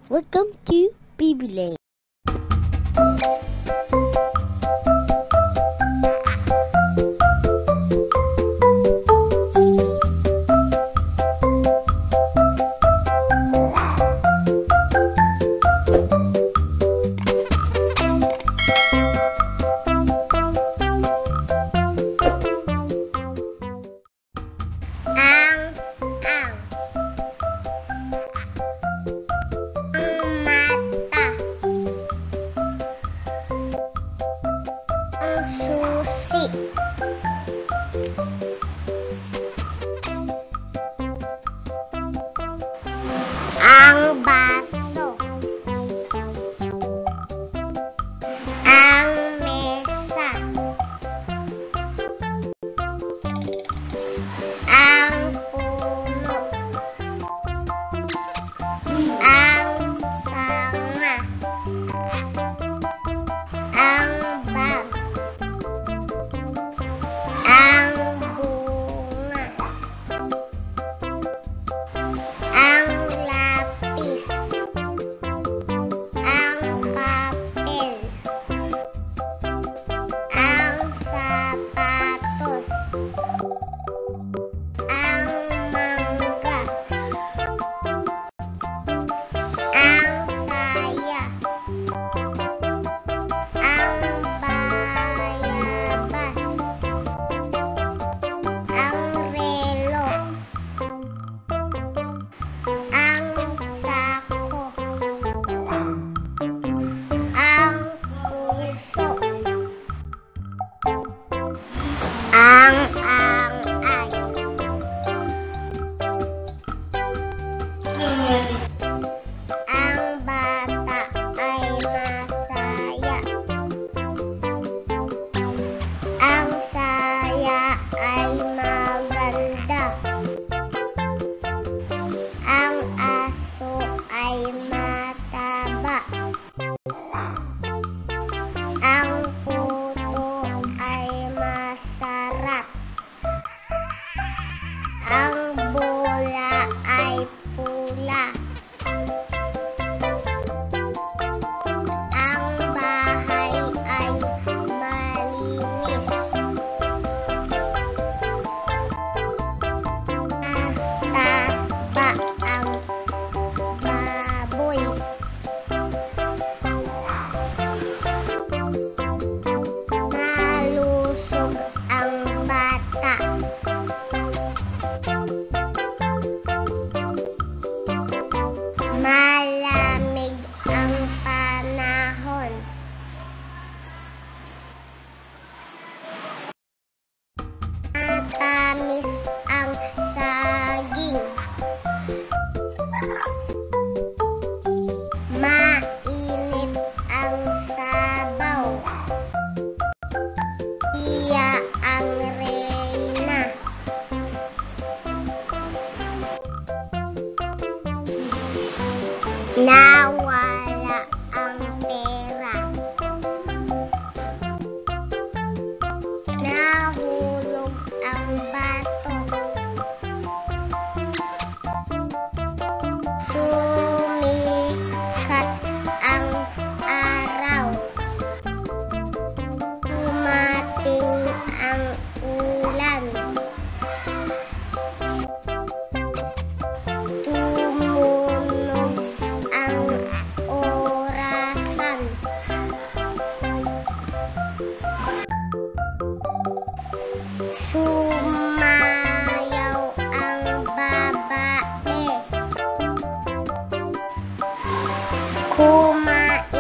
Welcome to Bibile. Susi. Ang baso. Ang mesa. Ang puno. Ang sanga. Ang bag. Ang bunga. Ang lapis. Ang papel. Ang sapatos. Ang mangga. Ang saya. Ang bayabas. Ang relo. Ang sako. Ang puso. Ang angay. Ang bata ay masaya. Ang saya ay maganda. Ang aso ay mataba. Ang puto ay masarap. Ang bola ay pula. Ang bahay ay malinis. Mataba ang baboy. Malusog ang bata. Malamig ang panahon. Matamis ang saging. Mainit ang sabaw. Iya ang reyna. Nawala ang pera. Nahulog ang bato. Sumikat ang araw. Dumating ang ulan. Tumunog ang orasan. Sumayaw ang babae. Kumain